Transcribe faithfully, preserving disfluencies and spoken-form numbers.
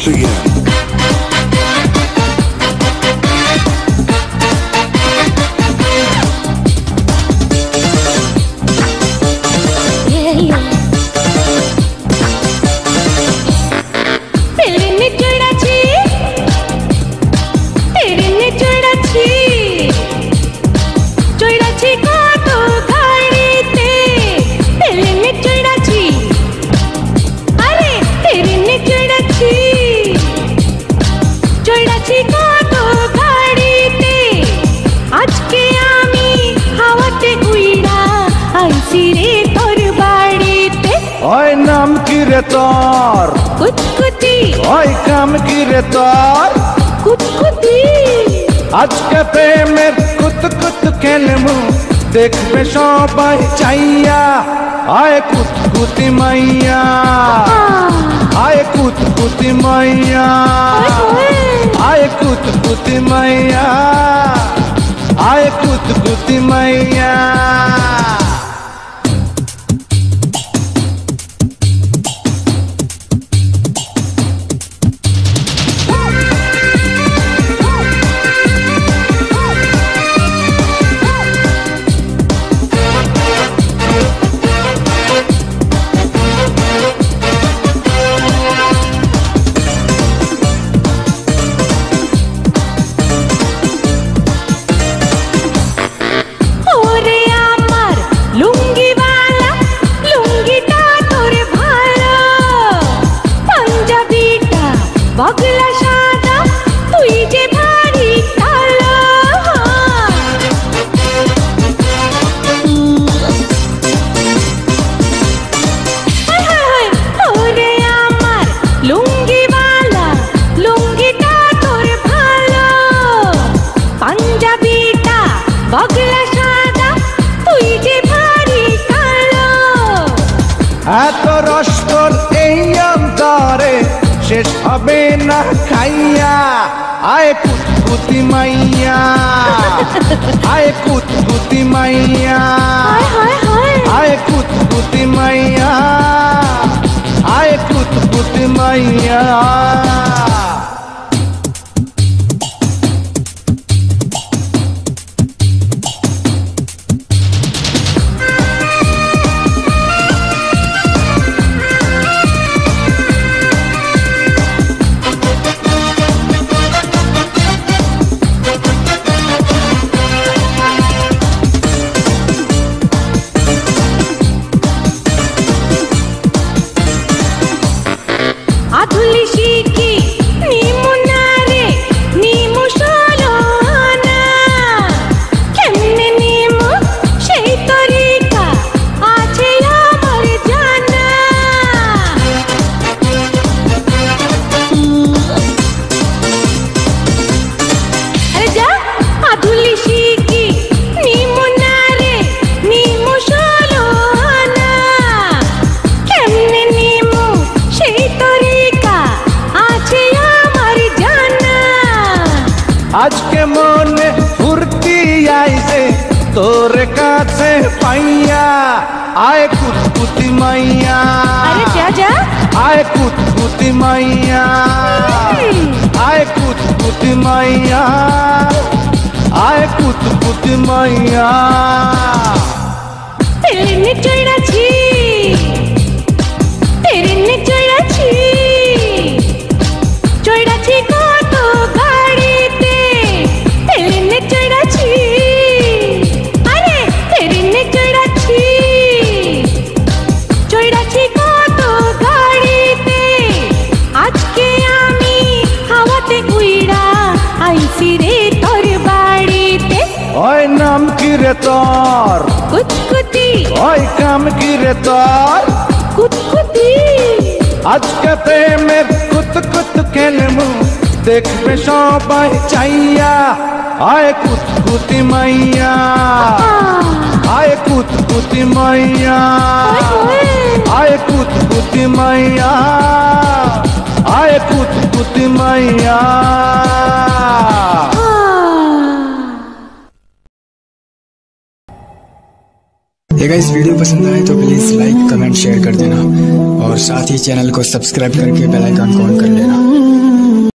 once again. ওই নাম কি রে তোর? কুতকুতি। ওই কাম কি রে তোর? কুতকুতি। আজকে প্রেমের কুতকুত খেলমু দেখবে সবাই চাইয়া। আয় কুতকুতি মাইয়া, আয় কুতকুতি মাইয়া, আয় কুতকুতি মাইয়া, আয় কুতকুতি মাইয়া। বগলা সাদা তুই যে ভারী কালো। ওরে আমার লুঙ্গিওয়ালা লুঙ্গিটা তোর ভালো। পাঞ্জাবিটা বগলা সাদা তুই যে ভারী কালো। এত রস তোর এই অন্তরে শেষ হবে না খাইয়া। আয় কুতকুতি মাইয়া, আয় কুতকুতি মাইয়া, আয় কুতকুতি মাইয়া, আয় কুতকুতি মাইয়া। আধুলি শিখি নিমু নারে নিমু সলোনা। কেমনে নিমু সেই তরিকা আছে আমার জানা। আরে যা আধুলি শিখি নিমু নারে নিমু সলোনা। কেমনে নিমু সেই তরিকা আছে আমার জানা। আজকে মনে ফুর্তি আইছে তোর কাছে পাইয়া। আয় কুতকুতি মাইয়া, আরে যা যা। আয় কুতকুতি মাইয়া, আয় কুতকুতি মাইয়া, আয় কুতকুতি মাইয়া। তেরে চড়াছি তেরে চড়াছি চড়াছি কত গাড়িতে। তেরে চড়াছি আরে তেরে চড়াছি চড়াছি কত গাড়িতে। আজকে আমি হাওয়াতে উইড়া আইছি রে তোর বাড়িতে। ওই নাম কি রে তোর? কুতকুতি। ওই কাম কি রে তোর? কুতকুতি। আজকে প্রেমের কুতকুত খেলমু দেখবে সবাই চাইয়া। আয় কুতকুতি মাইয়া, আয় কুতকুতি মাইয়া, আয় কুতকুতি মাইয়া, আয় কুতকুতি মাইয়া। अगर इस वीडियो पसंद आए तो प्लीज़ लाइक कमेंट शेयर कर देना और साथ ही चैनल को सब्सक्राइब करके बेल आइकन को ऑन कर लेना।